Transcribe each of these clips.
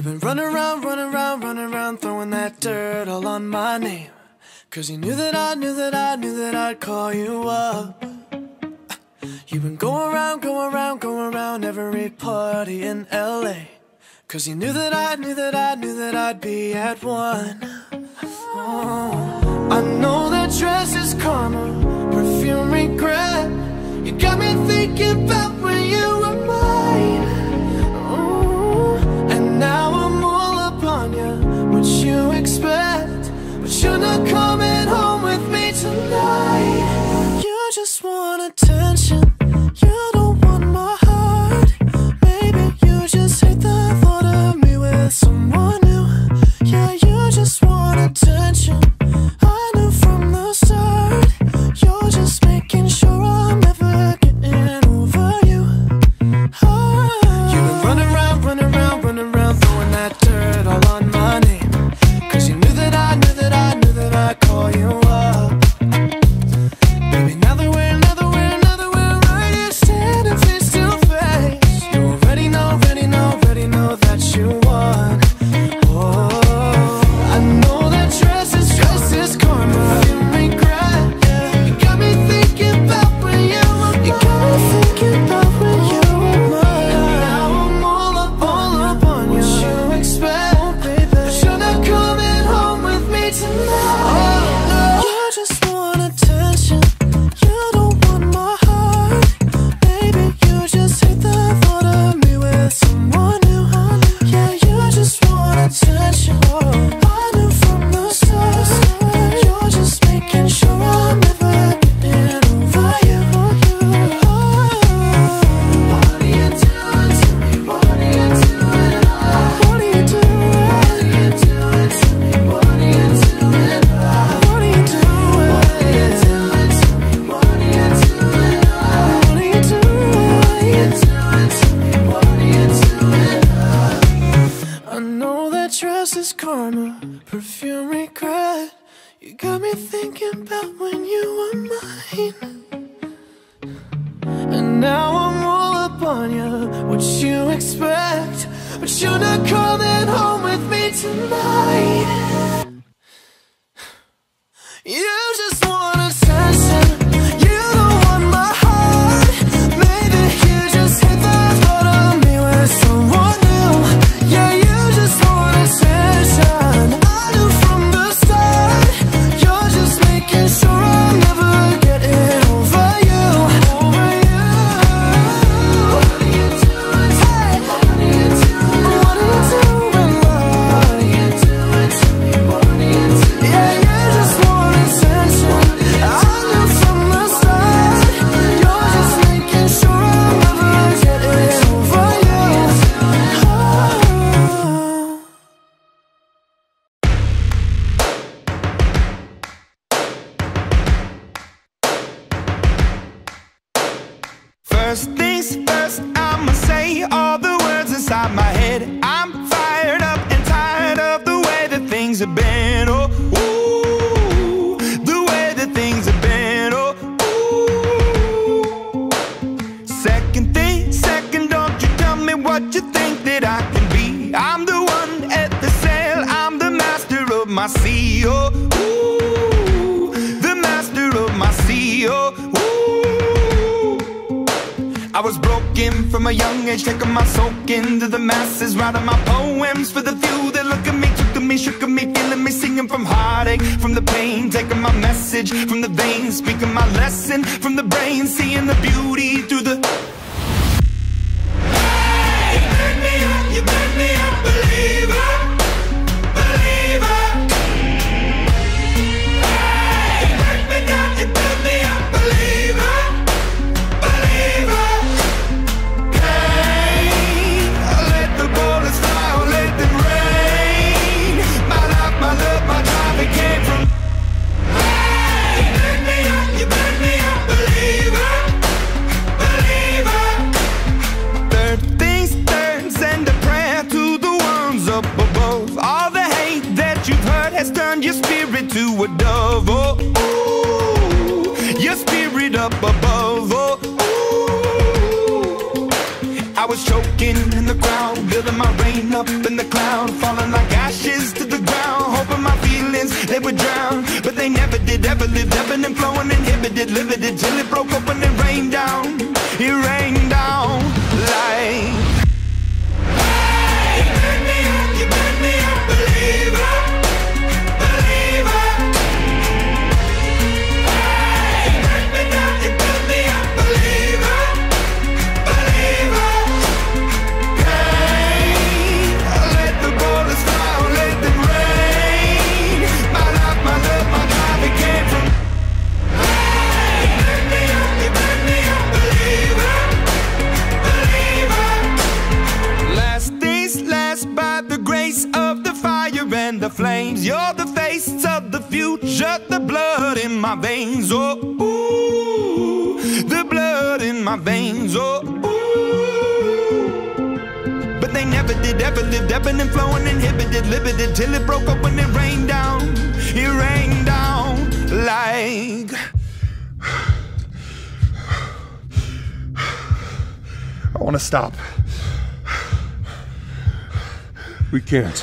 You've been running around, running around, running around, throwing that dirt all on my name. Cause you knew that I knew that I knew that I'd call you up. You've been going around, going around, going around every party in LA. Cause you knew that I knew that I knew that I'd be at one. Oh, I know that dress is karma, perfume regret. You got me thinking about when you were mine. And now I'm all up on you, what you expect. But you're not coming home with me tonight. You just want attention, you don't want my heart. Maybe you just hate the thought of me with someone new. Yeah, you just want attention, I knew from the start. You're just making sure I'm never getting over you. You've been running around, running around, running around, throwing that dirt all on my name. Cause you knew that I knew that I knew that I'd call you up. Baby, now that we're right here standing face to face, you already know that you won. Oh, I know that dress is karma, you regret. Yeah. You got me thinking about when you were mine. You got me thinking about when you were mine. Now I'm all up on you. What you expect? Oh, baby, but you're not coming home with me tonight. Oh, no. You just want attention, you don't want my heart. Baby, you just hate the thought of me with someone new. Yeah, you just want attention, I knew from the start. You're just making sure I'm never getting over you. What are you doing to me? What are you doing? What are you doing? What are you doing to me? What are you doing? What are you doing? What are you doing to me? What are you doing? What are you doing to me? What are you doing? I know that dress is karma, perfume regret. You got me thinking about when you were mine. And now I'm all up on you, what you expect. But you're not coming home with me tonight. You just want attention, you don't want my heart. Maybe you just hate the thought of me with someone new. Yeah, you just want attention, I knew from the start. You're just making sure I'm never getting over you. Over you. What are you doing? Hey, what are you doing? What are you doing, love? What are you doing to me? What are you doing? Yeah, you just want attention, I knew from the start. You're just making sure I'm never getting over you. First things first, I'ma say all the words inside my head. I'm fired up and tired of the way that things have been. Oh, ooh, the way that things have been. Oh, ooh. Second thing, second, don't you tell me what you think that I can be. I'm the one at the sail, I'm the master of my sea. Oh, ooh, the master of my sea. Oh, ooh. I was broken from a young age, taking my soak into the masses, writing my poems for the few that look at me, took to me, shook at me, feeling me, singing from heartache, from the pain, taking my message from the veins, speaking my lesson from the brain, seeing the beauty through the... Hey, you make me up, you make me a believer, believer. Hey, you break me down, you build me up, believer, believer. Let the bullets fly or let them rain. My life, my love, my drive, it came from. Hey, you make me up, you make me a believer, believer. Third things third, send a prayer to the ones up above. All the hate that you've heard has turned your spirit to a dove. Oh, ooh, your spirit up above. Oh, ooh. I was choking in the crowd, building my rain up in the clouds. drown. But they never did, ever lived, ebbing and flowing, inhibited, limited, till it broke open and rained down. It rained down like, hey, you burn me up, you burn me up, believer, believer. Hey, you burn me down, you burn me up, believer, believer. Hey, let the bullets fly, let them rain. My life, my love, my drive, it came from. Hey, you burn me up, you burn me up, believer, believer. Last days last by the grace of the fire and the flames. You're the face of the future, the blood in my veins. Oh, ooh, the blood in my veins. Oh, ooh. But they never did, ever lived, ebbing and flowing, inhibited, limited, till it broke open and rained down. It rained down like. I want to stop. We can't.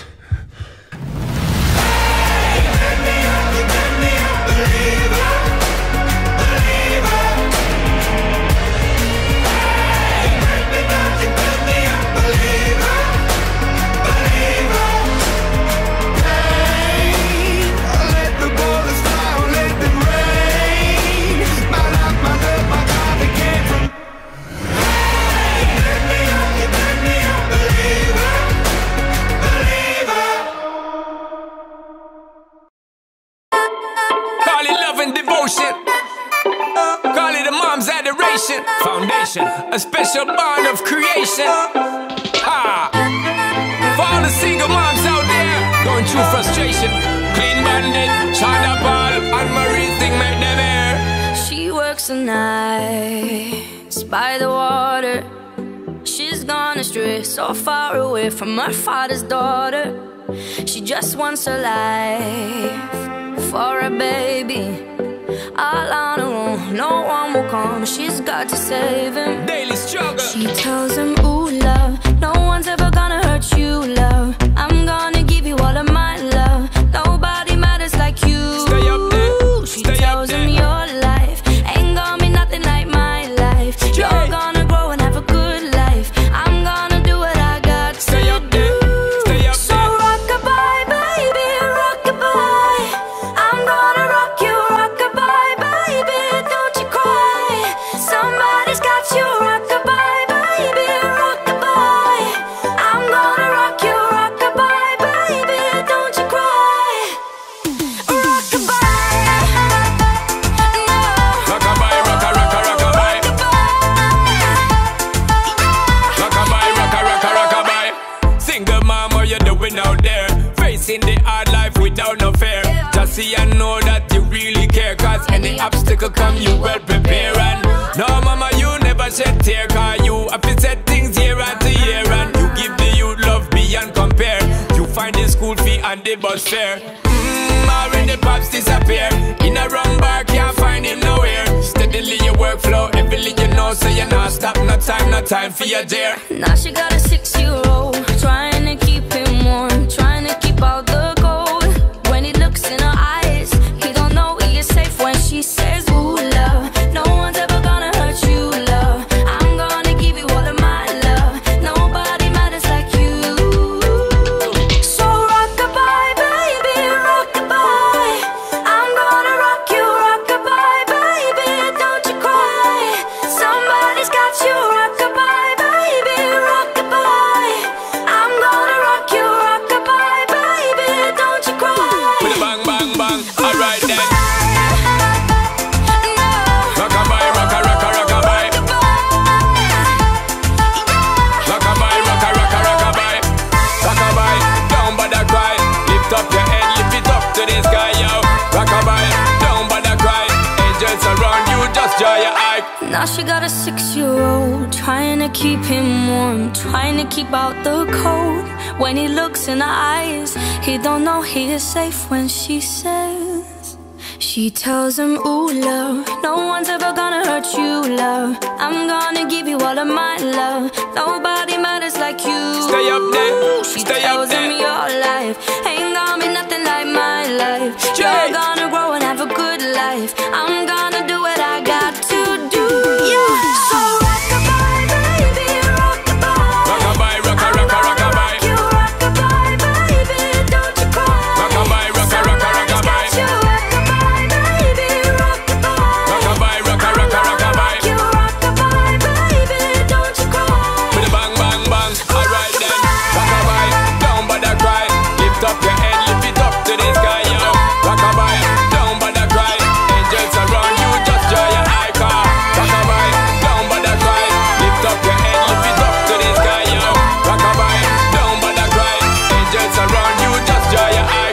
Call it a mom's adoration. Foundation, a special bond of creation. Ha! For all the single moms out there going through frustration. Clean bandit, China Paul, and Marie thing make them air. She works the nights by the water. She's gone astray, so far away from her father's daughter. She just wants her life for a baby. All on her own, no one will come. She's got to save him. Daily struggle. She tells him, ooh, love, no one's ever gonna hurt you, love. I'm gonna give you all of my love. Nobody matters like you. Stay up there. She Stay tells up him there. your life ain't gonna be nothing like my life. You're gonna grow and have a good life. I'm gonna do what I got to Stay up there. Stay up So there. rock-a-bye, baby, rock-a-bye. I'm gonna rock you, rock-a-bye, baby, don't you cry. Somebody's got you, rock-a-bye, baby, rock-a-bye. I'm gonna rock you, rock-a-bye, baby, don't you cry. Rock-a-bye, no. Rock-a-bye, rocka, rocka, rock-a-bye. Rock-a-bye, rocka, rocka, rock-a-bye. Single mom, what you doing out there? Facing the hard life without no fear. Just see and know that you really care. Cause any obstacle come, you well prepare. And no mama, you never shed tear. Cause you have to set things year after year. And you give the youth love beyond compare. You find the school fee and the bus fare. Already pops disappear. In a run bar, can't find him nowhere. Steadily your workflow, everything you know. So you're not stop, no time for your dear. Now she got a 6-year-old, trying to keep him warm, trying to keep out the cold. When he looks in her eyes, he don't know he is safe when she says, ooh, love, no one's ever gonna hurt you, love. I'm gonna give you all of my love. Nobody matters like you. So rock-a-bye, baby, rock-a-bye. I'm gonna rock you, rock-a-bye, baby, don't you cry. Somebody's got you, rock-a-bye, baby, rock-a-bye. I'm gonna rock you, rock-a-bye, baby, don't you cry. With a bang, bang, bang. Alright then. No. Rock-a-bye, rocka, rocka, rock-a-bye. Rock-a-bye, rocka, rocka, rock-a-bye. Rock-a-bye, don't bother cry. Lift up your head, lift it up to the sky, yo. Rock-a-bye, don't bother cry. Angels around you, just dry your eye. Now she got a 6-year-old, trying to keep him warm, trying to keep out the cold. When he looks in her eyes, he don't know he is safe when she says. She tells him, ooh, love, no one's ever gonna hurt you, love. I'm gonna give you all of my love. Nobody matters like you. Stay up there, She stay up tells him there. your life ain't gonna be nothing like my life. You're gonna grow and have a good life. I'm gonna do what I got to do. Yeah. So rock-a-bye, baby, rock-a-bye. Rock-a-bye, rock-a-rock-a, rock-a-bye. You rock-a-bye, baby, don't you cry. Rock-a-bye, rock-a-rock-a, rock-a-bye. You rock-a-bye, baby, rock-a-bye. Rock-a-bye, rock-a-rock-a, rock-a-bye. You rock-a-bye, baby, don't you cry. With a bang, bang, bang. Alright then. Rock-a-bye, don't bother cry. Lift up your head, lift it up to the sky, yo. Rock-a-bye, don't bother cry. Angels around you, just draw your eye car. Rock-a-bye, don't bother cry. Lift up your head, lift it up to the sky, yo. Rock-a-bye, don't bother cry. Angels around you, just draw your eye.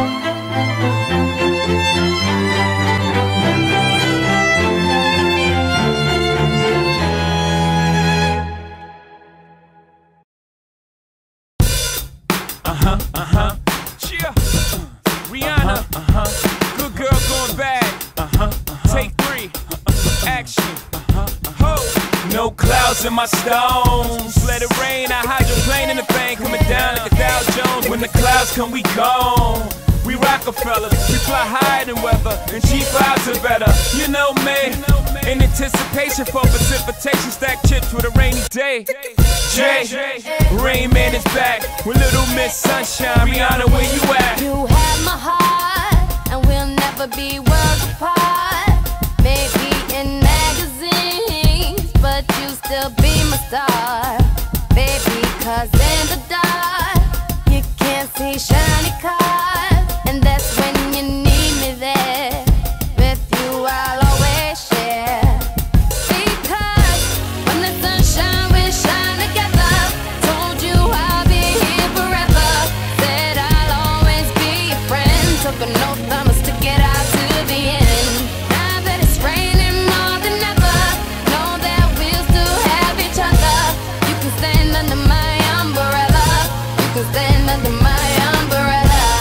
Yeah. Rihanna. Good girl going bad. Take 3. Action. Ho. No clouds in my stones. Let it rain. I hydroplane in the thing coming down like a Dow Jones. When the clouds come, we gone. We Rockefellers, we fly higher than weather, and G5s are better. You know me, in anticipation for precipitation, stack chips with a rainy day. Jay, Rain Man is back with Little Miss Sunshine. Rihanna, where you at? You have my heart, and we'll never be worlds apart. Maybe in magazines, but you still be my star. Baby, 'cause in the dark, you can't see shiny cars. And that's when you need me there. With you I'll always share. Because when the sunshine will shine together. Told you I'll be here forever. Said I'll always be your friend. Took an oath I'ma stick it out to the end. Now that it's raining more than ever, know that we'll still have each other. You can stand under my umbrella. You can stand under my umbrella.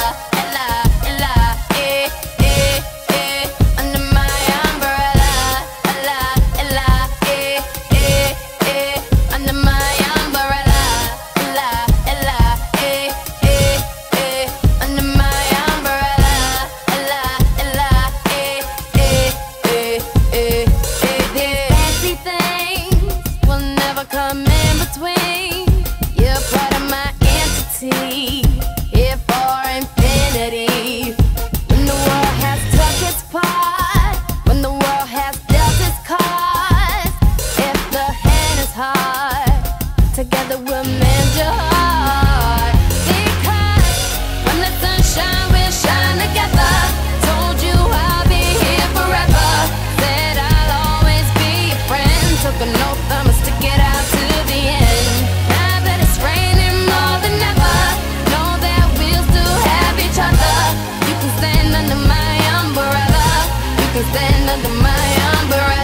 Together we'll mend your heart. Because when the sunshine will shine together. Told you I'll be here forever. Said I'll always be your friend. Took an oath I'ma stick it out to the end. Now that it's raining more than ever, know that we'll still have each other. You can stand under my umbrella. You can stand under my umbrella.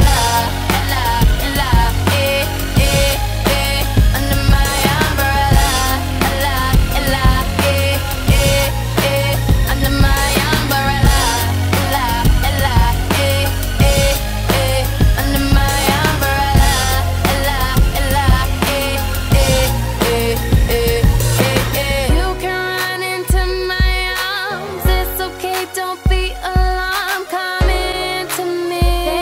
Don't be alarmed, come into me.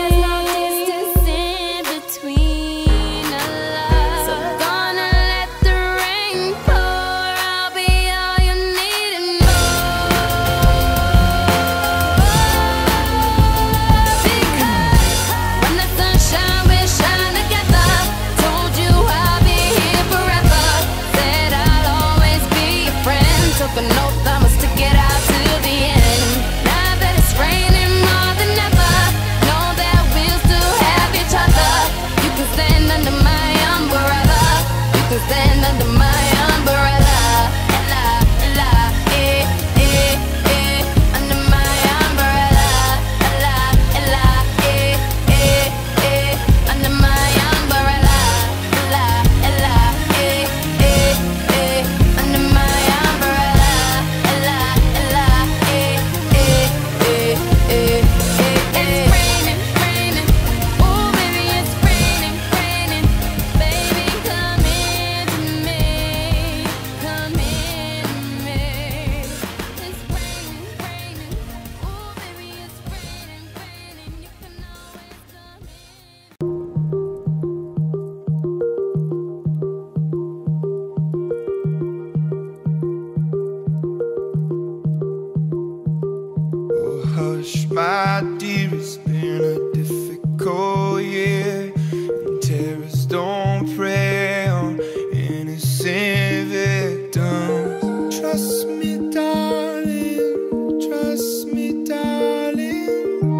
dear, it's been a difficult year, and terrorists don't prey on innocent victims. Trust me, darling, trust me, darling.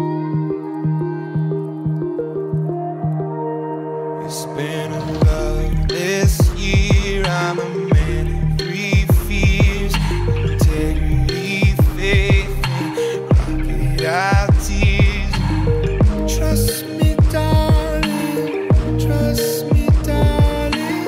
It's been a loveless year, I'm a man of three fears: integrity, faith, and rocket out tears. Trust me, darling, trust me, darling.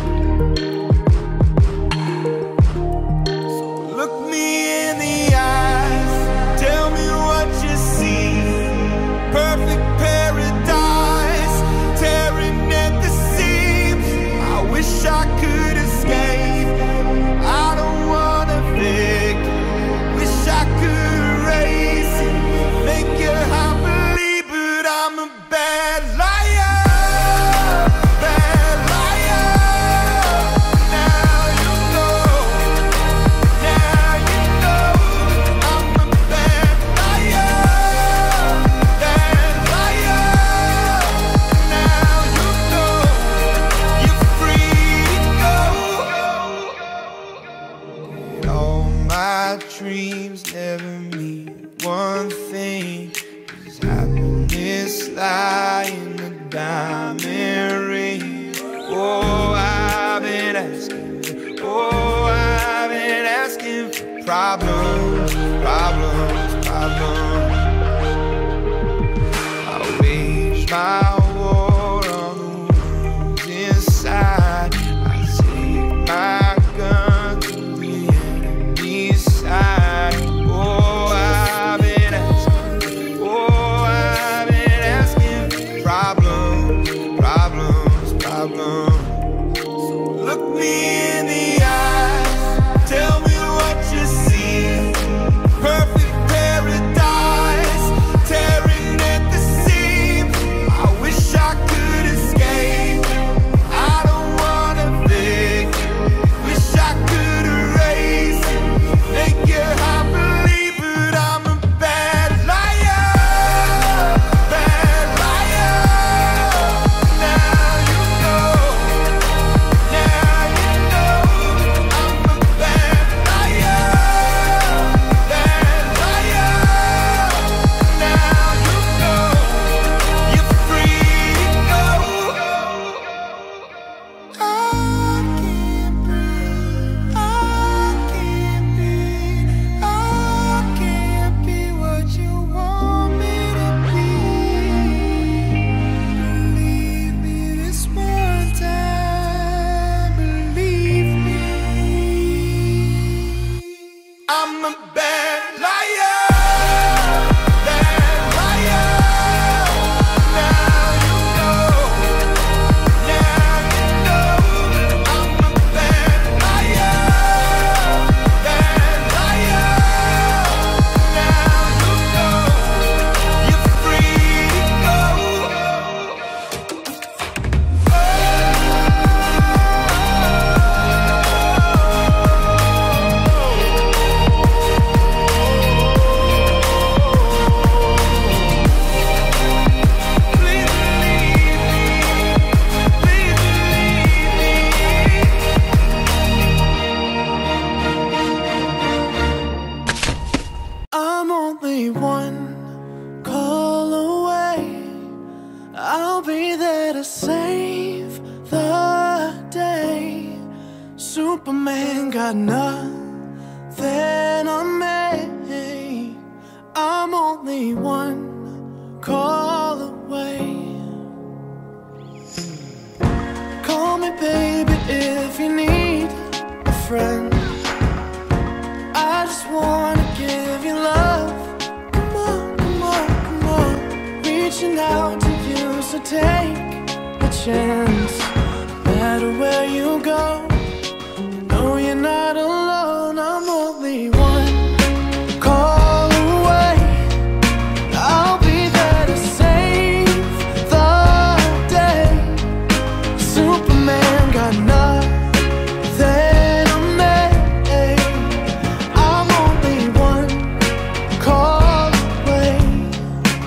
So look me in the eyes, tell me what you see. Perfect paradise, tearing at the seams. I wish I could escape. I don't wanna fake. Wish I could erase it, make your heart believe, but I'm a bad liar, bad liar. Now you know, now you know. I'm a bad liar, bad liar. Now you know, you're free to go. All my dreams never mean one thing, 'cause happiness lie in the diamond ring. Oh, I've been asking, oh, I've been asking for problems, problems, problems. I wage my war on the ones inside. I take my gun to the enemy's side. Oh, I've been asking, oh, I've been asking for problems, problems, problems. So look me in the eyes, tell me what you see. Perfect paradise, tearing at the seams. I wish I could escape. I don't wanna fake. Wish I could erase it, make your heart believe, but I'm a bad liar, bad liar. Now you know, now you know. I'm a bad liar, bad liar. Now you know, you're free to go. I can't breathe, I can't breathe, I can't be what you want me to be. Believe me this one time, believe me. I'm a bad liar, bad liar. Now you know, now you know. I'm a bad liar, bad liar. Now you know, you're free to go. Please believe me, please believe me. I'm only one call away. I'll be there to save the day. Superman got nothing on me. I'm only one call away. Call me baby if you need a friend. I just wanna give you love. Come on, come on, come on. Reaching out to you, so take a chance. No matter where you go, know you're not alone. I'm only one call away. I'll be there to save the day. Superman got nothing on me. I'm only one call away.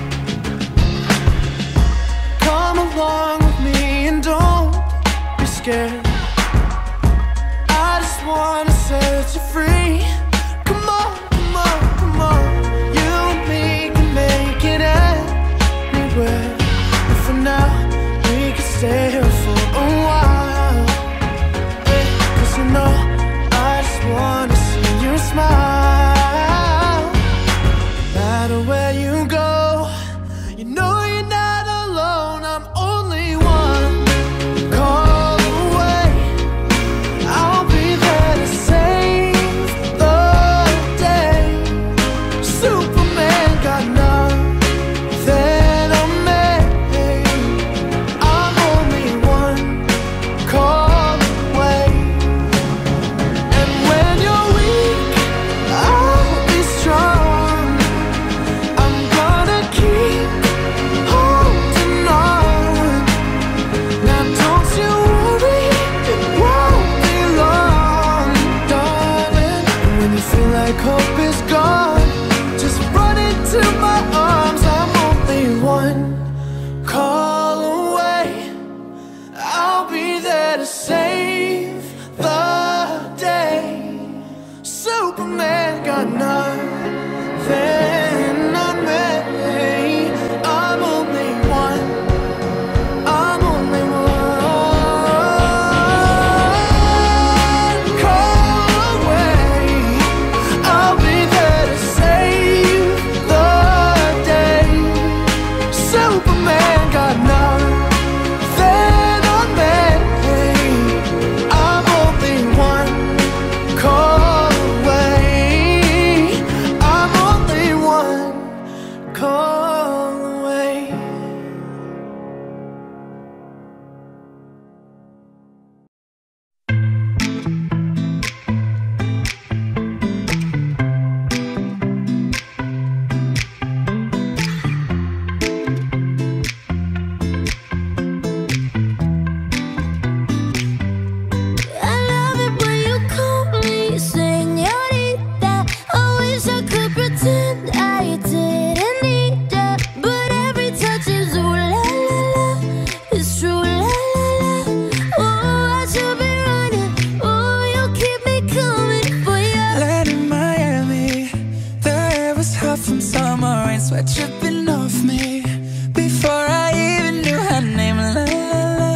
off me before I even knew her name. La la la.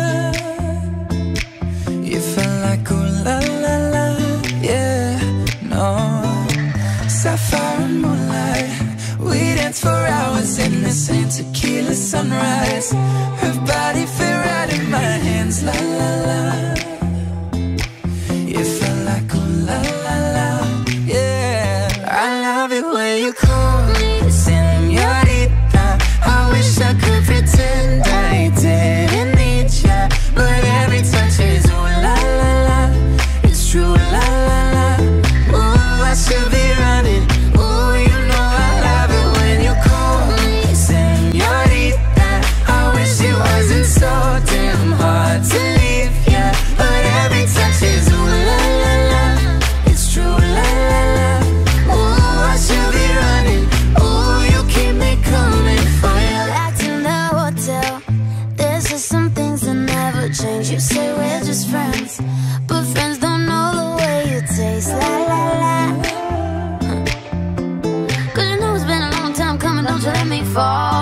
You felt like ooh la la la. Yeah, no. Sapphire and moonlight, we danced for hours in the same tequila sunrise. Her body fit right in my hands. La la la. You felt like ooh la la la. Yeah, I love it when you call me señorita. I wish I could pretend I didn't need ya, but every touch is ooh la la la. It's true la la la. Ooh, I should be running. Ooh, you know I love it when you call me señorita. I wish it wasn't so damn hard to leave ya, but every touch is ooh la la la. It's true la la la. Ooh, I should be running. Ooh, you keep me coming for you. Back in the hotel, there's just some things that never change. You say we're just friends, but friends don't know the way you taste. La la la. Cause you know it's been a long time coming, don't you let me fall.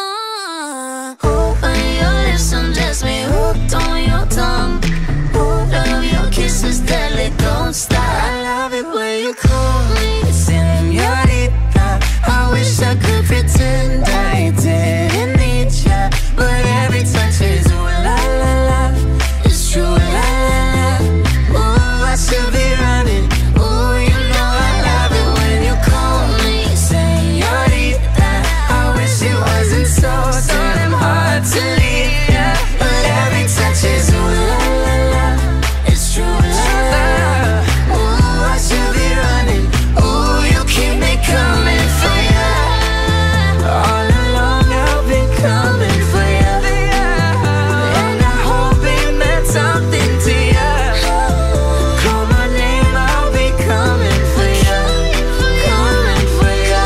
Open your lips, undress me, hooked on your tongue. Love your kisses, deadly, don't stop. I love it when you call me señorita. I wish I could pretend I didn't need ya, but every touch is ooh la la la. It's true la la la. Ooh, I should be running. Ooh, you know I love it when you call me señorita. I wish it wasn't so damn hard to leave ya, but every touch is ooh la la la. It's true la la. Ooh, I should be running. Ooh, you keep me coming for ya. All along I've been coming for ya, and I hope it meant something to ya. Call my name, I'll be coming for ya, coming for ya.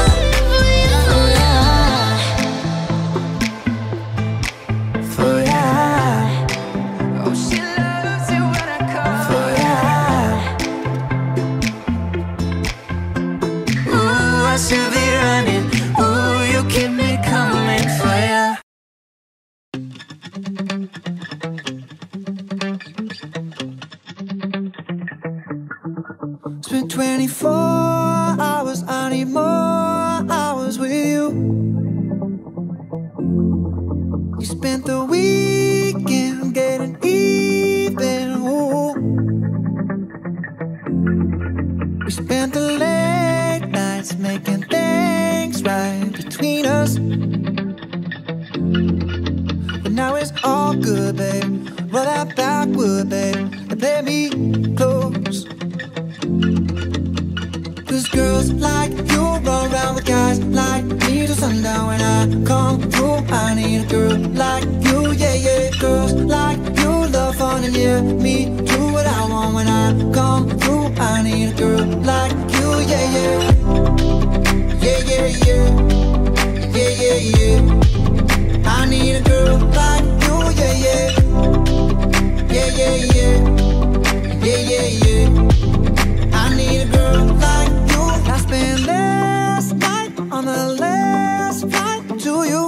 For ya. Oh, she loves it when I call for ya. Ooh, I should be running. Ooh, you keep me coming for ya. Spent 24 hours, I need more hours with you. You spent the weekend getting even. Ooh. We spent the late nights making things right between us. But now it's all good, babe. Roll that backward, babe, and play me close. Cause girls like you run around with guys like me till sundown. When I come through, I need a girl like you, yeah, yeah. Girls like you love fun and yeah, me do what I want. When I come through, I need a girl like you, yeah, yeah. Yeah, yeah, yeah. Yeah, yeah, yeah. I need a girl like you, yeah, yeah. Yeah, yeah, yeah. Yeah, yeah, yeah. I need a girl like you. I spent last night on the last flight to you.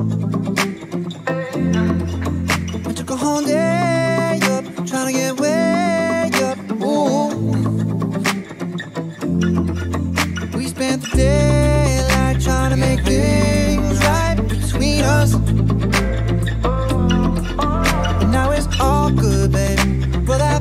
I took a whole day up, trying to get way up. Ooh. We spent the daylight trying to make things right between us. And now it's all good, baby. Roll that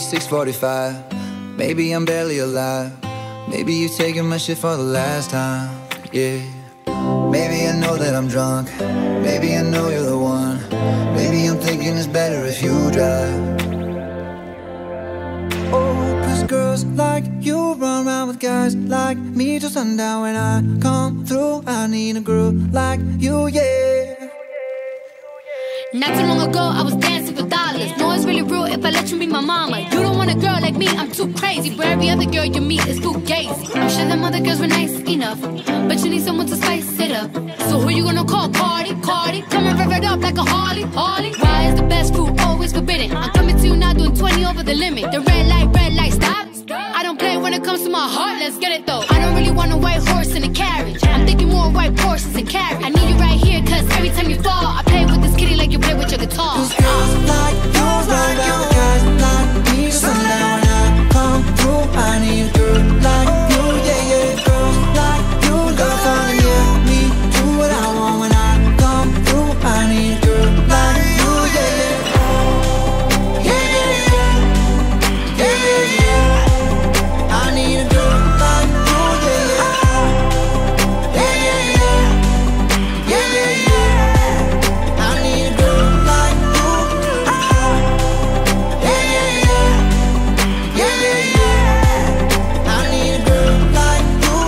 6:45. Maybe I'm barely alive. Maybe you taking my shit for the last time. Yeah. Maybe I know that I'm drunk. Maybe I know you're the one. Maybe I'm thinking it's better if you drive. Oh, 'cause girls like you run around with guys like me till sundown. When I come through, I need a girl like you, yeah. Not too long ago, I was dancing for dollars. No, it's really real if I let you be my mama. You don't want a girl like me, I'm too crazy. But every other girl you meet is too gazy. I'm sure them other girls were nice enough, but you need someone to spice it up. So who you gonna call? Cardi, Cardi. Come and rev it up like a Harley, Harley. Why is the best food always forbidden? I'm coming to you now doing 20 over the limit. The red light, stop. I don't play when it comes to my heart, let's get it though. I don't really want a white horse in a carriage. I'm thinking more white horses and carriage. I need you right here, 'cause every time you fall, I play with this kitty like you play with your guitar. 'Cause girls like you run around with guys like me till sundown. When I come through, I need a girl like you, yeah, yeah. Girls like you love fun, yeah. Me do what I want when I come through. I need a girl like you, yeah, yeah. Yeah, yeah, yeah. Yeah, yeah, yeah. I need a girl like you, yeah, yeah. Yeah, yeah, yeah. Yeah, yeah, yeah. I need a girl like you. Yeah, yeah, yeah. Yeah, yeah, yeah. I need a girl like you.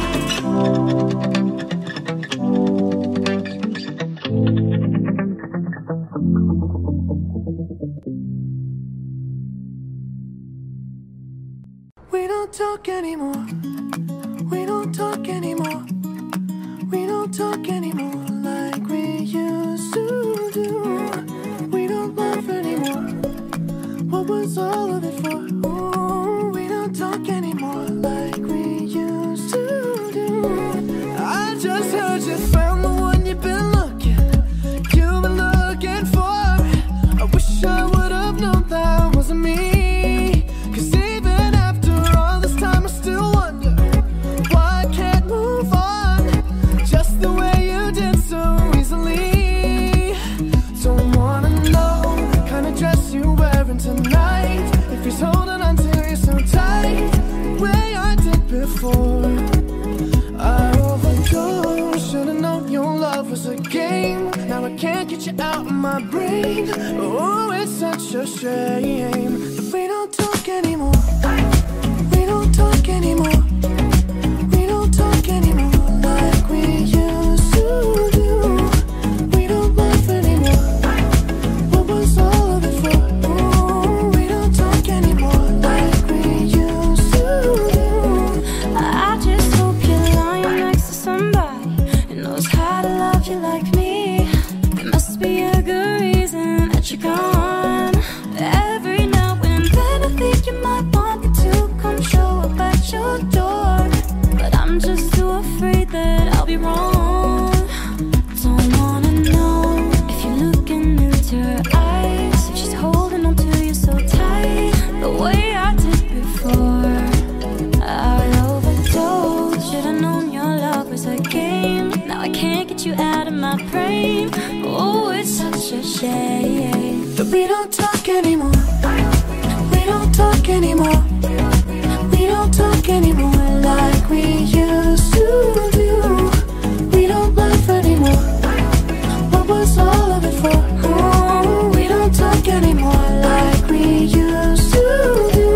We don't talk anymore. We don't talk anymore. We don't talk anymore like we used to do. We don't laugh anymore. What was all of it for? Ooh, we don't talk anymore like we used to do. I just heard you found the one you've been looking for. I wish I would have known that wasn't me. 'Cause even after all this time I still wonder why I can't move on just the way you did so easily. Don't wanna know the kind of dress you're wearing tonight, if he's holding on to you so tight the way I did before. I overdosed, should've known your love was a game. Now I can't get you out of my brain. Oh, it's such a shame that we don't talk anymore. We don't talk anymore. We don't talk anymore like we used to do. We don't laugh anymore. What was all of it for? Ooh, we don't talk anymore like we used to do. I just hope you're lying next to somebody who knows how to love you like me. There must be a good reason that you're gone. Every now and then I think you might want me to come show up at your door, but I'm just too afraid that I'll be wrong. Don't wanna know if you're looking into her eyes, if she's holding on to you so tight the way I did before. I overdosed, should've known your love was a game. Now I can't get you out of my brain. Oh, it's such a shame that we don't talk anymore. We don't talk anymore. We don't talk anymore like we used to do. We don't laugh anymore. What was all of it for? Oh, we don't talk anymore like we used to do.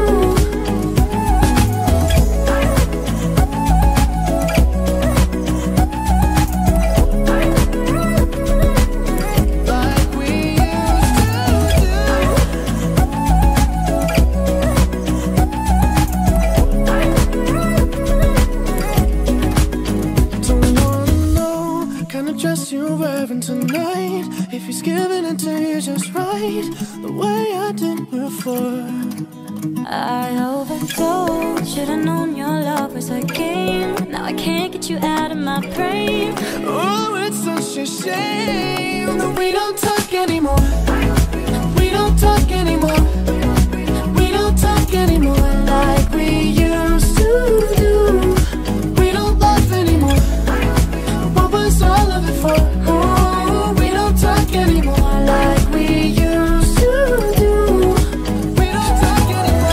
Dress you're wearing tonight, if he's giving it to you just right the way I did before. I overdosed, should've known your love was a game. Now I can't get you out of my brain. Oh, it's such a shame that we don't talk anymore. We don't talk anymore. We don't talk anymore like we used to do. We don't laugh anymore. What was all of it for? Oh, we don't talk anymore like we used to do. We don't talk anymore.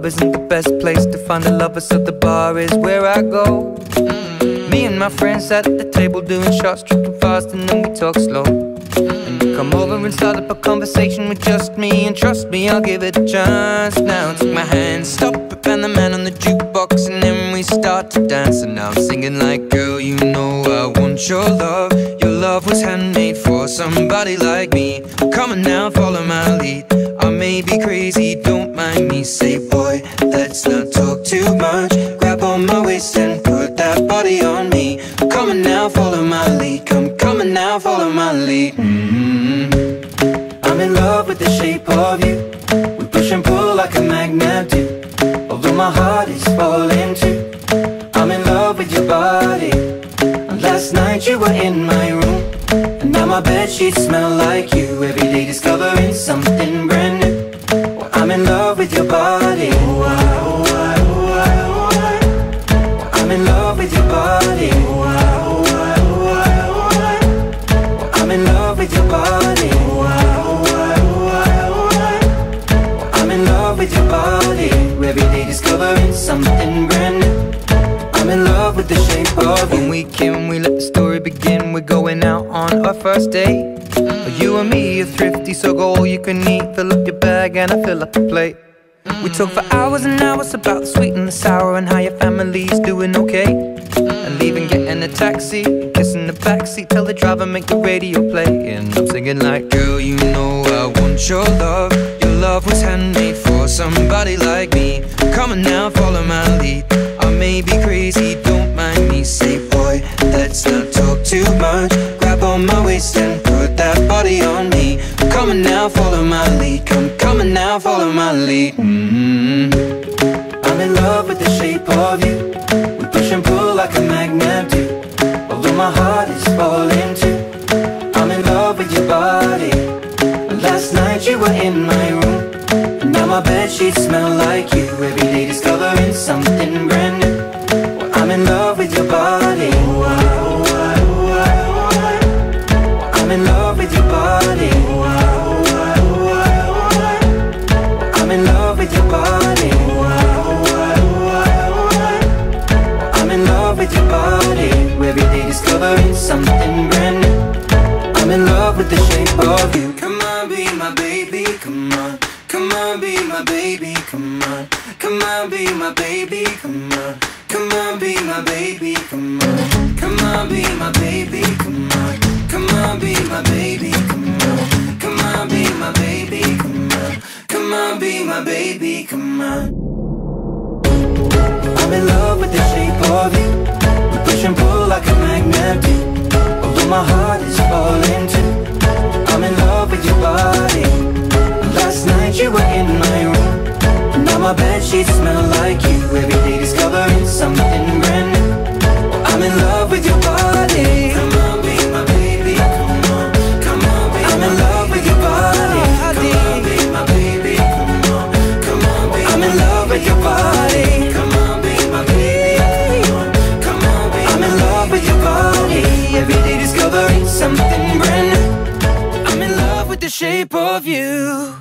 isn't the best place to find a lover, so the bar is where I go. Me and my friends at the table doing shots, tripping fast, and then we talk slow. And you come over and start up a conversation with just me, and trust me, I'll give it a chance. Now take my hand, stop it, and the man on the jukebox, and then we start to dance. And now I'm singing like, girl, you know I want your love. Your love was handmade for somebody like me. Come on now, follow my lead. I may be crazy, don't mind me. Say, boy, let's not talk too much. Grab on my waist and put that body on me. Come on now, follow my lead. Come on now, follow my lead. I'm in love with the shape of you. We push and pull like a magnet do. Although my heart is falling too. I'm in love with your body. Last night you were in my room, and now my bedsheets smell like you. Every day discovering something brand new. Well, I'm in love with your body. Oh, I, oh, I, oh, I, oh, I. Well, I'm in love with your body. Oh, I, oh, I, oh, I, oh, I. Well, I'm in love with your body. Oh, I, oh, I, oh, I, oh, I. Well, I'm in love with your body. Every day discovering something brand new. I'm in love with the shape of you. When we came, we let the story begin. We're going out on our first date. You and me are thrifty, so go all you can eat. Fill up your bag and I fill up the plate. We talk for hours and hours about the sweet and the sour, and how your family's doing okay. And leaving, getting a taxi, kissing the backseat, tell the driver make the radio play. And I'm singing like, girl, you know I want your love. Your love was handmade for somebody like me. Come on now, follow my lead. I may be crazy, don't mind me. Say, boy, let's not talk too much. Grab on my waist and put that body on me. Come on now, follow my lead. Come on now, follow my lead. I'm in love with the shape of you. We push and pull like a magnet do. Although my heart is falling too. I'm in love with your body. Last night you were in my room, and now my bedsheets smell like you. Every day discovering something brand new. Well, I'm in love with your body. Oh, I, oh, I, oh, I, oh, I. Well, I'm in love with your body. Oh, I, oh, I, oh, I, oh, I. Well, I'm in love with your body. Oh, I, oh, I, oh, I, oh, I. Well, I'm in love with your body. Every day discovering something brand new. I'm in love with the shape of you. Come on, be my baby, come on. Come on, be my baby, come on. Come on, be my baby, come on. Come on, be my baby, come on. Come on, be my baby, come on. Come on, be my baby, come on. Come on, be my baby, come on. Come on, be my baby, come on. I'm in love with the shape of you. We push and pull like a magnet do. Although my heart is falling too. I'm in love with your body. Last night you were in my room, and now my bedsheets smell like you. Every day discovering something brand new. Well, I'm in love with your body. Come on, be my baby, come on. Come on, be I'm in love with your body. Come on, be my baby, come on. Come on, be I'm in love with your body. Come on, be my baby, come on. Come on, be I'm in love with your body. Every day discovering something brand new. I'm in love with the shape of you.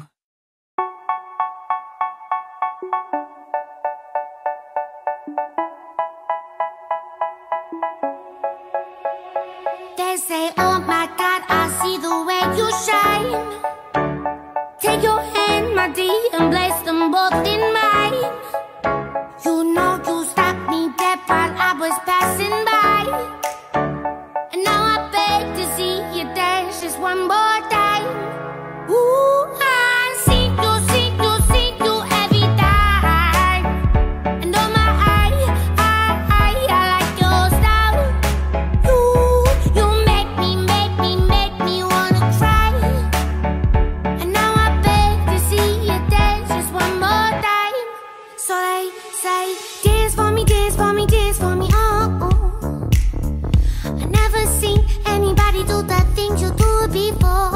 They say, oh my God, I see the way you shine. Take your hand, my dear, and place them both in mine. You know you stopped me dead while I was passing by. And now I beg to see you dance just one more time. Ooh, I see you every time. And oh my, I like your style. You make me wanna cry. And now I beg to see you dance just one more time. So they say, dance for me, dance for me, dance for me, oh. I never seen anybody do the things you do before.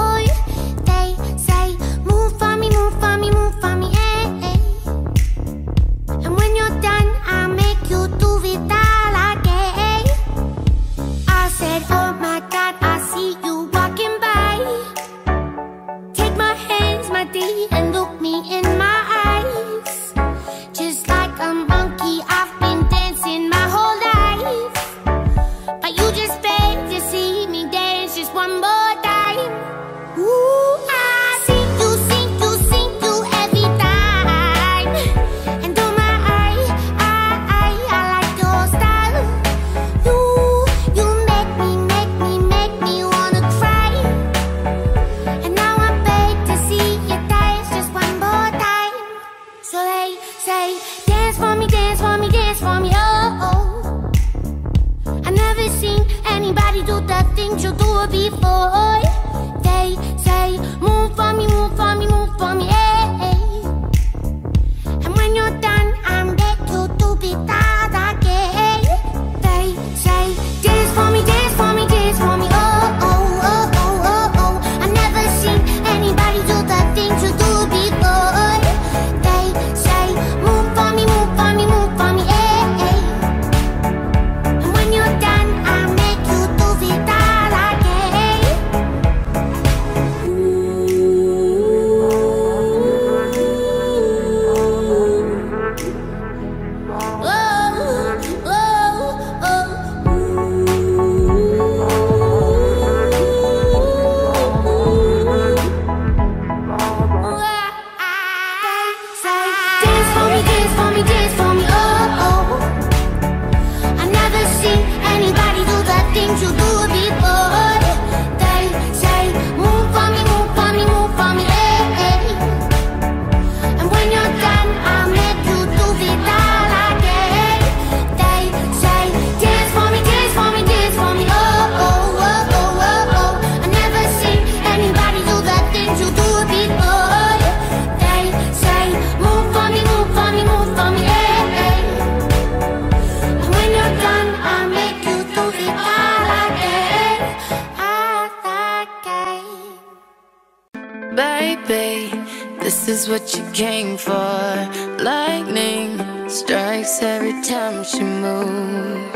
Baby, this is what you came for. Lightning strikes every time she moves,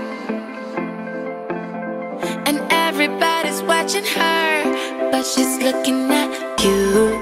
and everybody's watching her, but she's looking at you.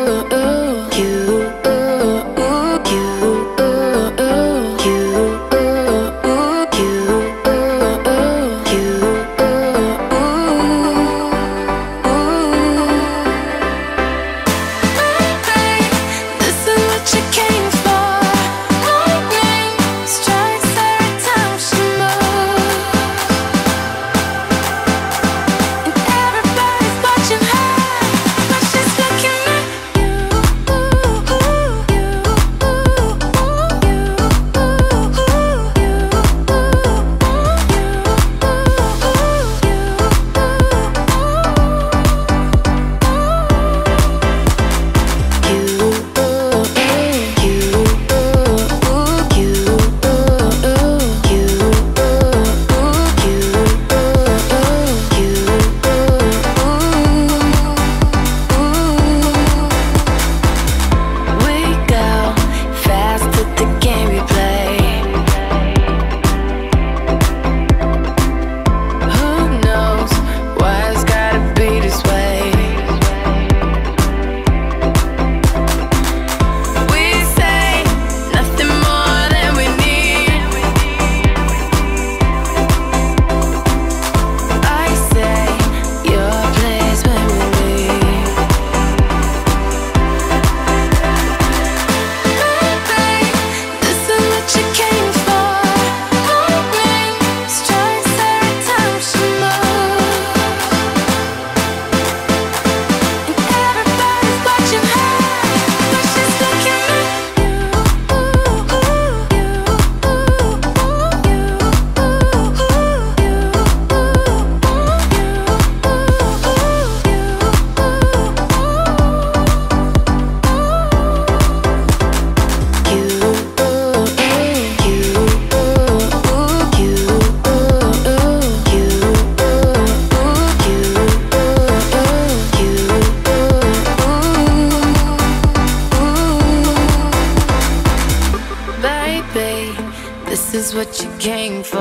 This is what you came for.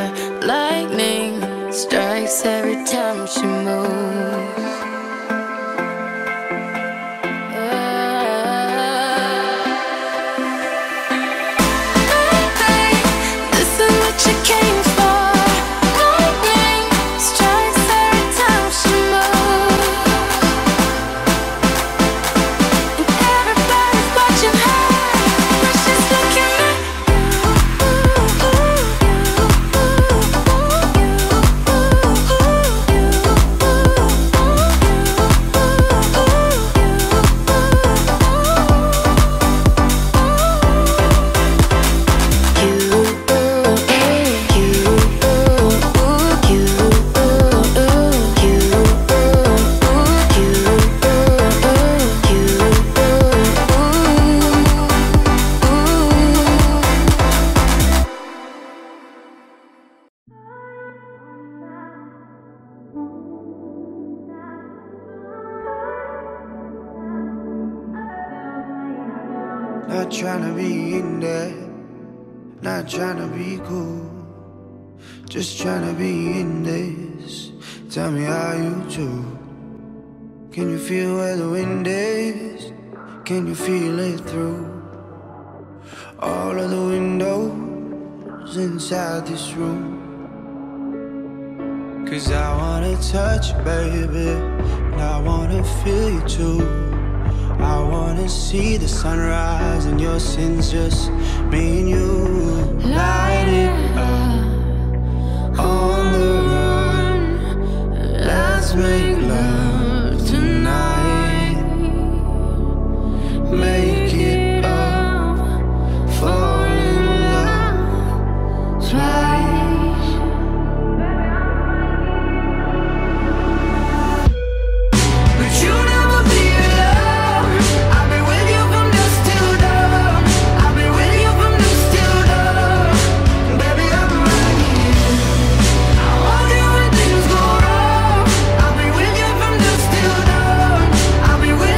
Lightning strikes every time she moves. This is what you came for. Lightning strikes every time she moves. And everybody's watching her, but she's looking at Not tryna be in there, not tryna be cool, just tryna be in this. Tell me how you do. Can you feel where the wind is? Can you feel it through all of the windows inside this room? 'Cause I wanna touch you, baby, and I wanna feel you too. I wanna see the sunrise and your sins, just me and you. Light it up on the run. Let's make love tonight. Make it up, fall in love twice. But you never be alone. I'll be with you from dusk till dawn. I'll be with you from dusk till dawn. Baby, I'm right here. I'll hold you when things go wrong. I'll be with you from dusk till dawn. I'll be with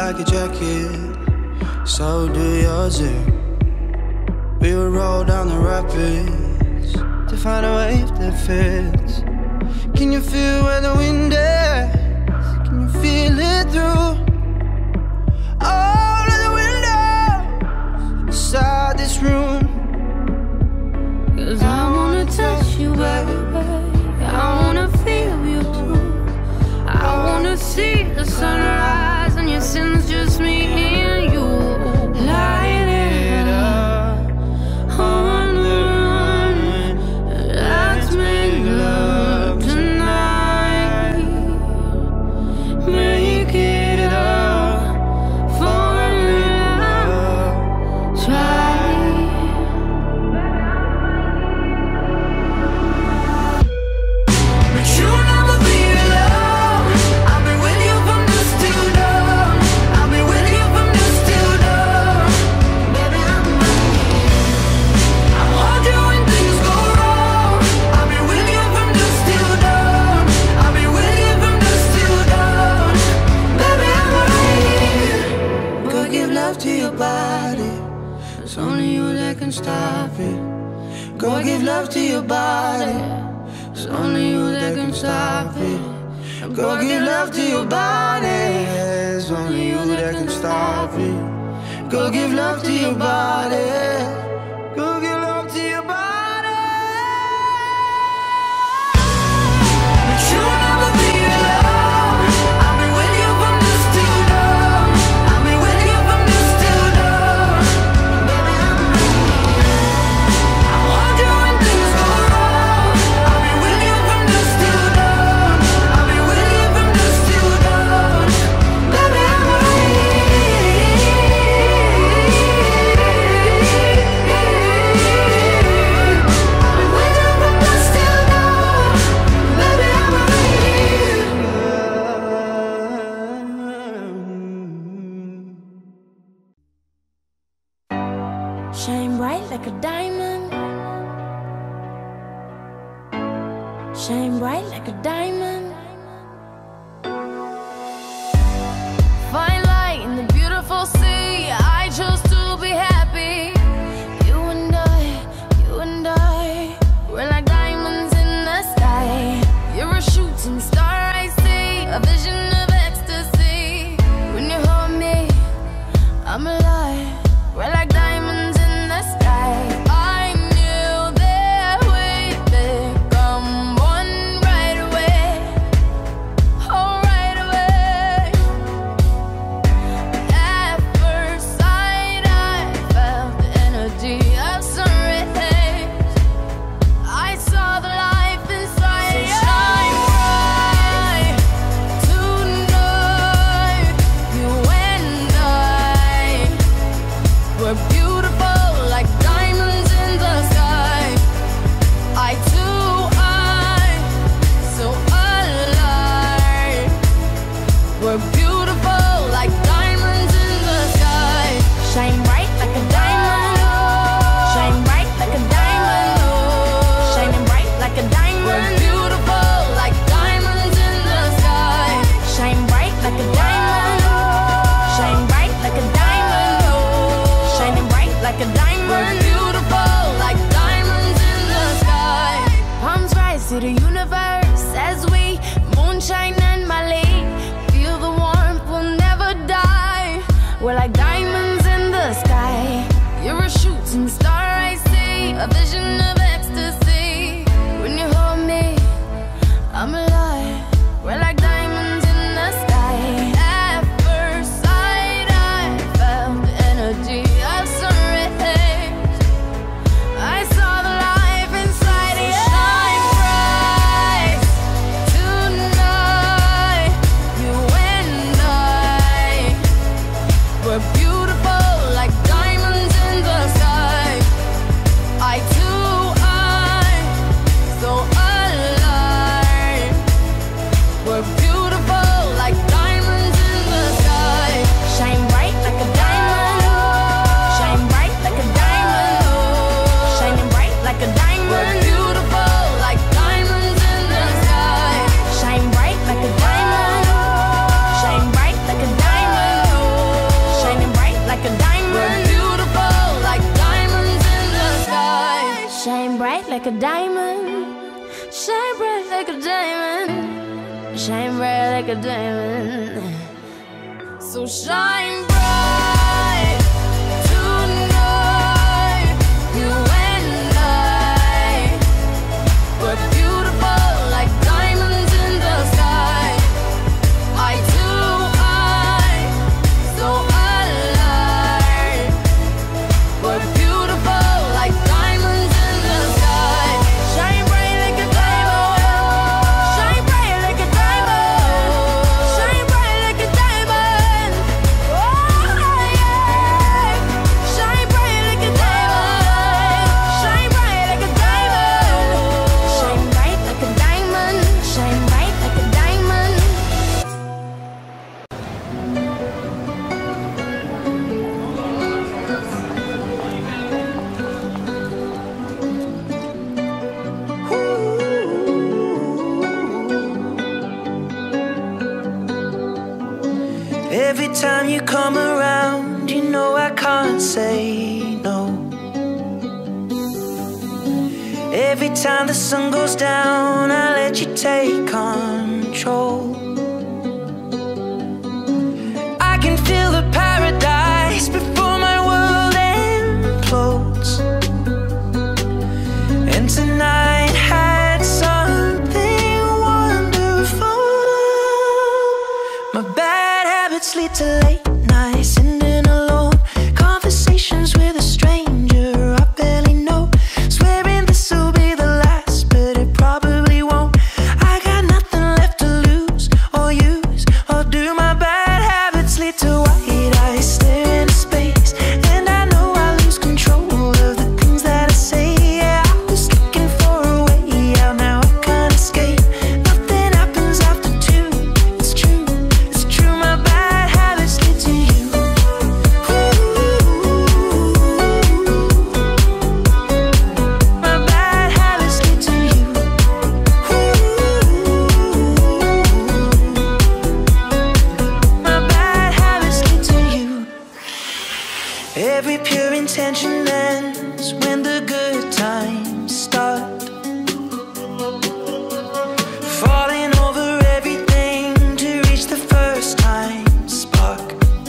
like a jacket, so do yours. We will roll down the rapids to find a wave that fits. Can you feel where the wind is? Can you feel it through all of the windows inside this room? 'Cause I wanna touch you, baby. I wanna feel you too. I wanna see the sunrise and your sins, just me and you. Light it up on the run. Let's make love tonight. Make it up for love. Try. But you'll never be alone. I'll be with you from dusk till dawn. I'll be with you from dusk till dawn. Baby, I'll hold you when things go wrong. I'll be with you from dusk till dawn. I'll be with you from dusk till dawn. Baby, I'm right here. Go give love to your body. It's only you that can stop it. Go give love to your body. It's only you that can stop it. Go give love to your body. It's only you that can stop it. Go give love to your body. Go give love to your body. But you'll never be alone. I'll be with you from dusk till dawn. I'll be with you from dusk till dawn. Baby, I'll hold you when things go wrong. I'll be with you from dusk till dawn. I'll be with you from dusk till dawn. Baby, I'm right here. I'll be with you from dusk till dawn. Baby, I'm right here. Shine bright like a diamond. Shine bright like a diamond. Find light in the beautiful sea. I chose to be happy. You and I, we're like diamonds in the sky. You're a shooting star, I see, a vision of ecstasy. When you hold me, I'm alive. We're like diamonds in the sky. I knew that we'd become one right away. Oh, right away. At first sight, I felt the energy of sun rays. I saw the life inside. So shine bright tonight. You and I, we're beautiful like diamonds in the sky. Eye to eye, so alive. We're beautiful like diamonds in the sky. Shine bright like a diamond. Shine bright like a diamond. Shining bright like a diamond. We're beautiful like diamonds in the sky. Shine bright like a diamond. Shine bright like a diamond. Shining bright like a diamond. We're beautiful like diamonds in the sky. Palms rise to the universe as we moonshine and Miley. Feel the warmth, we'll never die. We're like diamonds in the sky. You're a shooting star, I see, a vision of ecstasy. When you hold me, I'm alive. We're like diamonds in the sky. At first sight, I felt the energy of sun rays. like a diamond, shine bright like a diamond, shine bright like a diamond. So shine bright tonight, you and I. We're beautiful like diamonds in the sky. Eye to eye, so alive. We're beautiful like diamonds in the sky. Shine bright like a diamond, shine bright like a diamond, shine bright like a diamond. Oh yeah, shine bright like a diamond, shine bright like a diamond, shine bright like a diamond, shine bright like a diamond. Every time you come around, you know I can't say no. Every time the sun goes down, I let you take control. I can feel the paradise before my world implodes. And tonight had something wonderful. My bad habits lead to late nights, sitting alone, conversations with a stranger I barely know, swearing this will be the last, but it probably won't. I got nothing left to lose or use or do. My bad habits lead to white eyes stare into space, and I know I lose control of the things that I say. Yeah, I was looking for a way out, now I can't escape. Nothing happens after two. It's true, it's true. My bad habits lead to you. My bad habits lead to you. My bad habits lead to you. Every pure intention ends when the good times start. Falling over everything to reach the first time spark.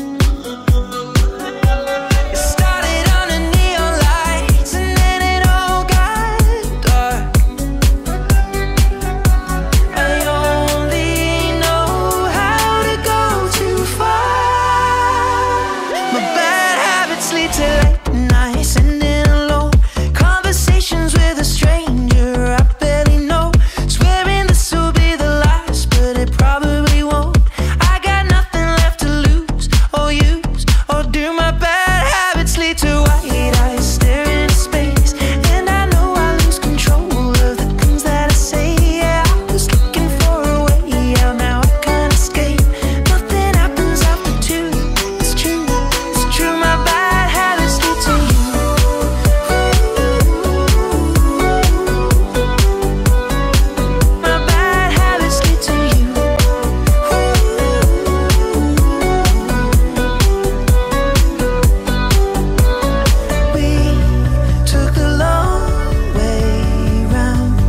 It started under neon lights and then it all got dark. I only know how to go too far. My bad habits lead to late nights, sitting alone, conversations with a stranger I barely know, swearing this will be the last, but it probably won't. I got nothing left to lose or use or do. My bad habits lead to white eyes staring into space, and I know I lose control of the things that I say. Yeah, I was looking for a way out, now I can't escape. Nothing happens after two. It's true, it's true. My bad habits lead to you. My bad habits lead to you. We took the long way round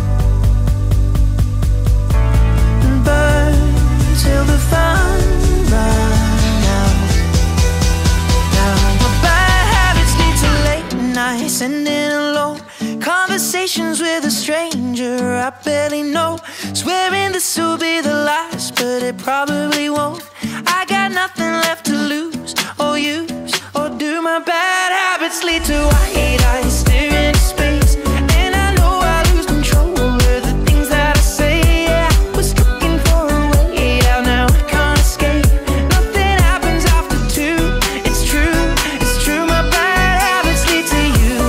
and burned till the fun ran out. Now my bad habits lead to late nights, sitting alone, conversations with a stranger I barely know, swearing this will be the last, but it probably won't. I got nothing left to lose or use or do. My bad habits lead to white eyes staring into space, and I know I lose control of the things that I say. Yeah, I was looking for a way out, now I can't escape. Nothing happens after two. It's true, it's true. My bad habits lead to you.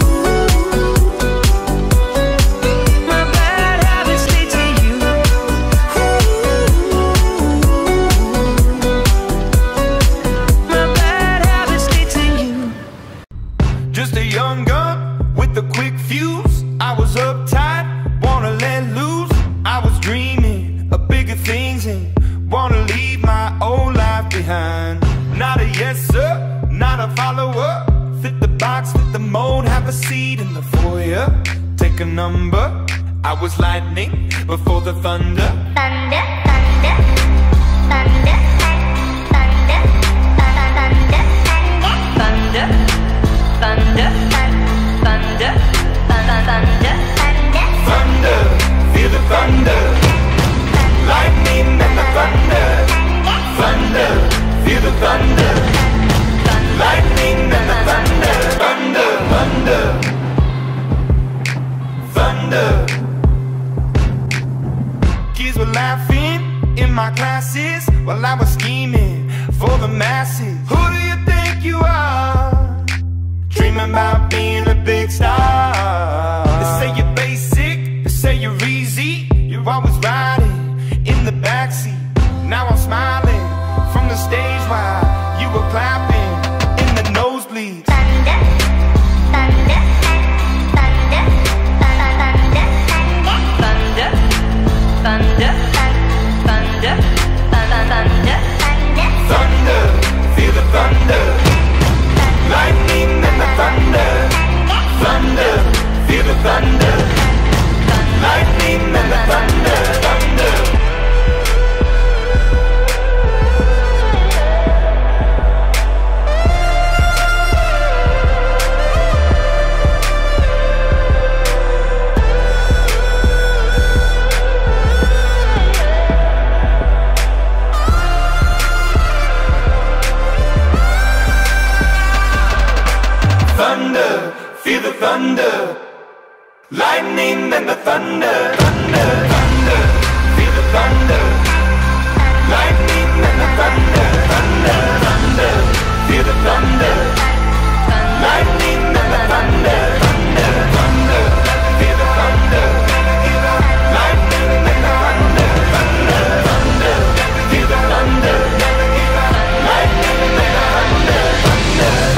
My bad habits lead to you. make a number. I was lightning before the thunder. Thunder, thunder, thunder, thunder, thunder, thunder, thunder, thunder, thunder, Thunder, feel the thunder. Lightning and the thunder. Thunder, feel the thunder. Lightning and the thunder. Thunder, thunder, thunder. Kids were laughing in my classes while I was scheming for the masses. Who do you think you are? Dreaming about being a big star. They say you're basic, they say you're easy. You're always riding in the backseat. Now I'm smiling from the stage while you were clapping in the nosebleeds. thunder, thunder, thunder, thunder, thunder, thunder, thunder, thunder, Thunder, feel the thunder. Lightning and the thunder. Thunder, feel the thunder. Lightning and the thunder. Thunder. Thunder, feel the thunder. Lightning and the thunder. Thunder, thunder, feel the thunder. Lightning and the thunder. Thunder, thunder, feel the thunder. Lightning and the thunder. Thunder, thunder, feel the thunder. Lightning and the thunder. Thunder, thunder, feel the thunder. Lightning and the thunder. Thunder.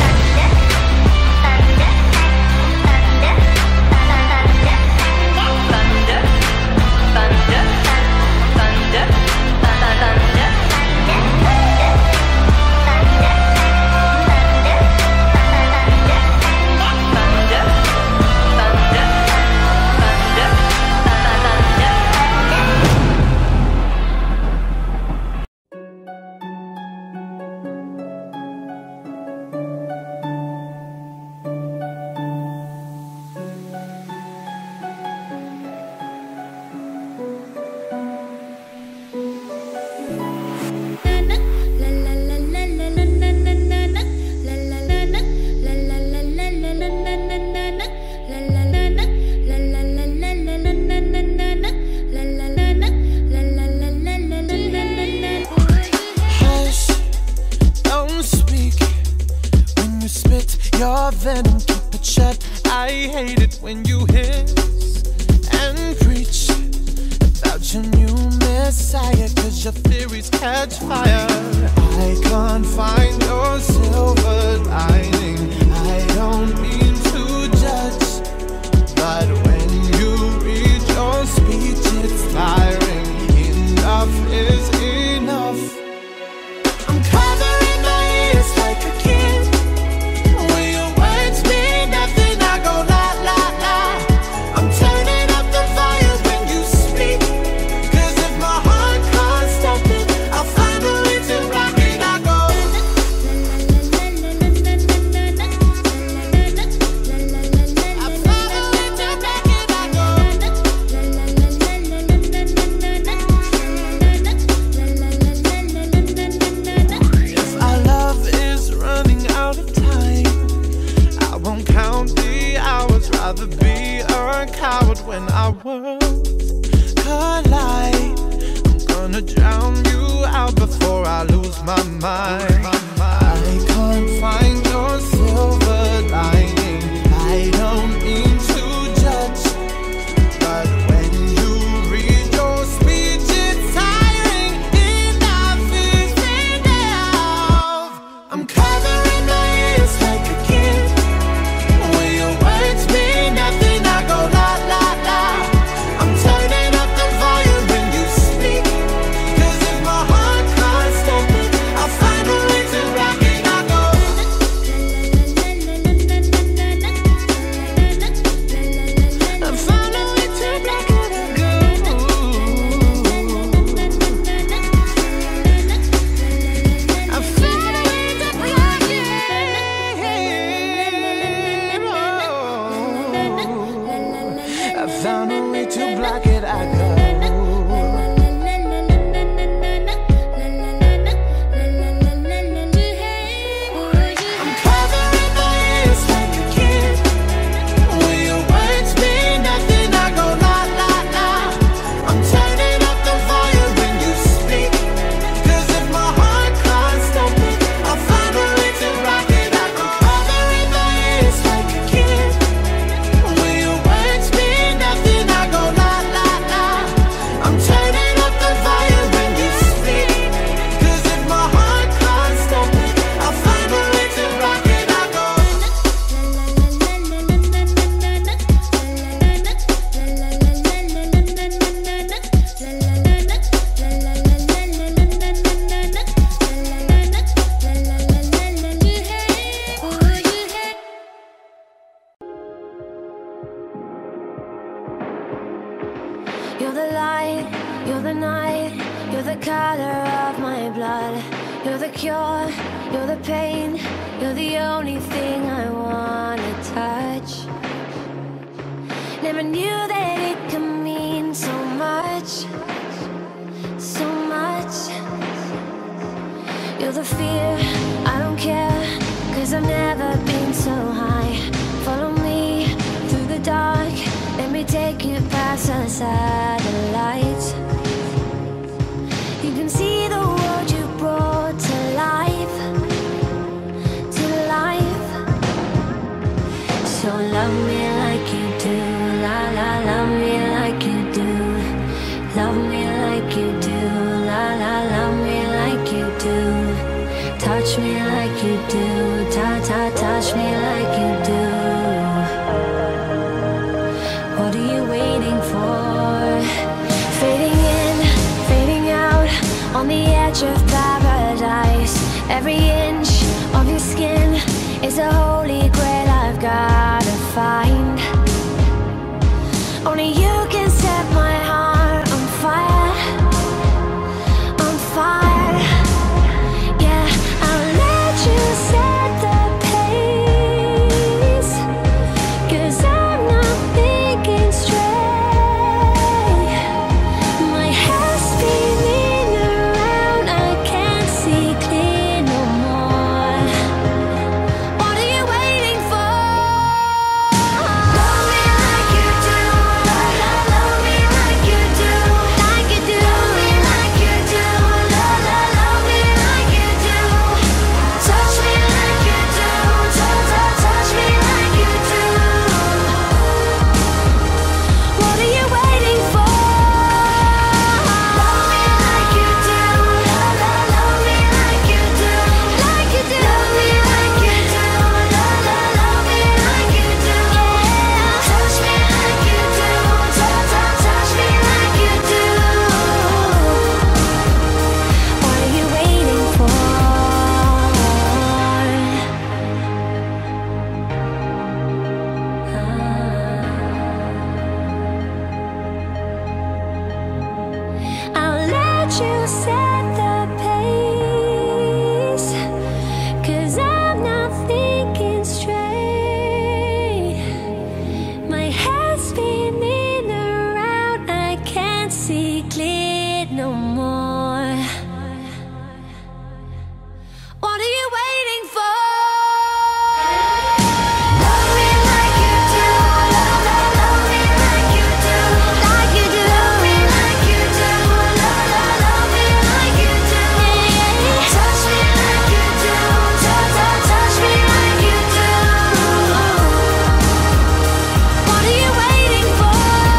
Your venom, keep it shut. I hate it when you hiss and preach about your new messiah, cause your theories catch fire. I can't find your silver lining. I don't mean to judge, but when you read your speech, it's tiring. Enough is enough. I'm covering my ears like a kid. Rather be a coward when our worlds collide. I'm gonna drown you out before I lose my mind. I can't find your silver lining. I don't mean to judge, but when you read your speech, it's tiring. Enough is enough. I'm covering my ears like a kid. When your words mean nothing, I go la la la. I'm turning up the volume when you speak, cause if my heart can't stop it, I'll find a way to light, you're the night, you're the color of my blood. You're the cure, you're the pain, you're the only thing I wanna touch. Never knew that it could mean so much, so much. You're the fear, I don't care, 'cause I've never been so high. Follow me through the dark, let me take you past the satellites. You can see the world you brought to life, to life. So love me like you do, la la, love me like you do. Love me like you do, la la, love me like you do. Touch me like you do, ta ta, touch me like you do. What are you waiting for? Fading in, fading out, on the edge of paradise. Every inch of your skin is a holy grail I've gotta find. Only you can set my heart on fire, on fire. Yeah, I'll let you set the pace, 'cause I'm not thinking straight. My head's spinning around, I can't see clear no more. What are you waiting for? Love me like you do, la la, love me like you do, like you do. Love me like you do, la la, love me like you do. Touch me like you do, ta ta, touch me like you do. What are you waiting for? Love me like you do, la la, love me like you do, like you do. Love me like you do, la la, love me like you do. Touch me like you do, ta ta, touch me like you do. What are you waiting for? I'll let you set the pace, 'cause I'm not thinking straight. My head's spinning around, I can't see clear no more. What are you waiting for? Love me like you do, la la, love me like you do, like you do. Love me like you do, la la, love me like you do. Touch me like you do, ta ta, touch me like you do. What are you waiting for?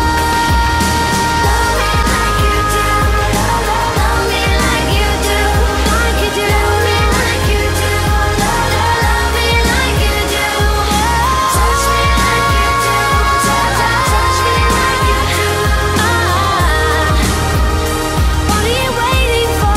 Love me like you do, la la, love me like you do, like you do. Love me like you do, la la, love me like you do. Touch me like you do, ta ta, touch me like you do. What are you waiting for?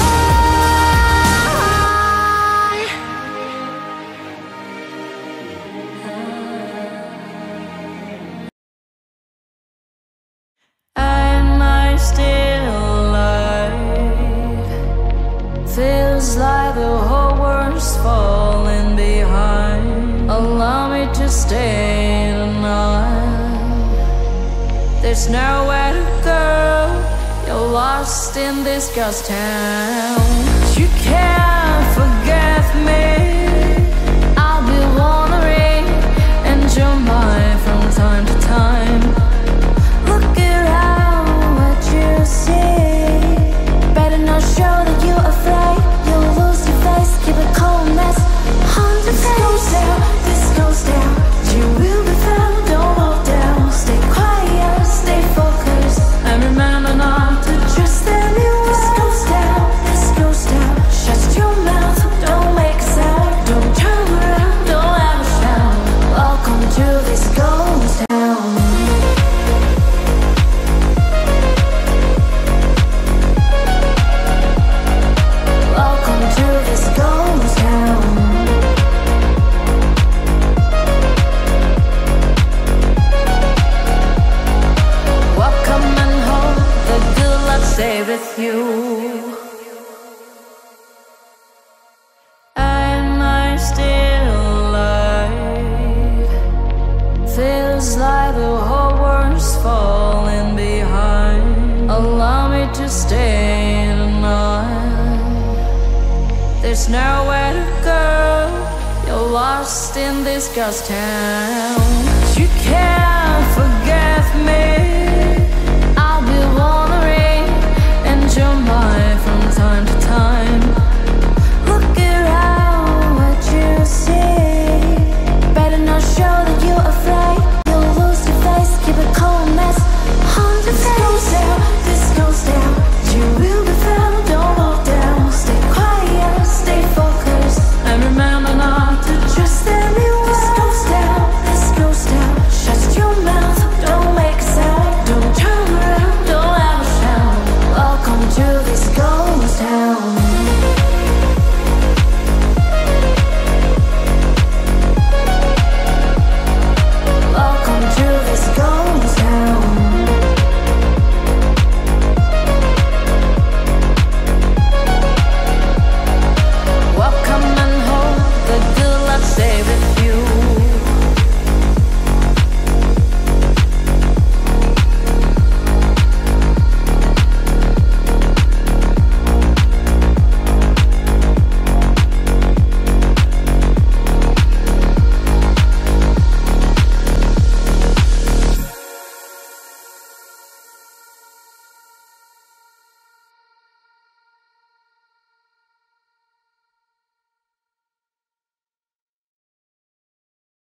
Am I still alive? Feels like the whole world's falling behind. Allow me to stay tonight. There's nowhere to go. You're lost in this ghost town. You can't forget me. I'll be wandering in your mind from time to time. Look around, what you see. Better not show that you're afraid. You'll lose your face, keep a coldness on your face. This goes down, this goes down. You will be found, don't walk down. Stay quiet, stay focused, and remember not to trust anyone. This goes down, this goes down. Shut your mouth, don't make a sound. Don't turn around, don't ever shout. Welcome to this ghost town. stay with you. Am I still alive? Feels like the whole world's falling behind. Allow me to stay tonight. There's nowhere to go. You're lost in this ghost town. You can't forget me.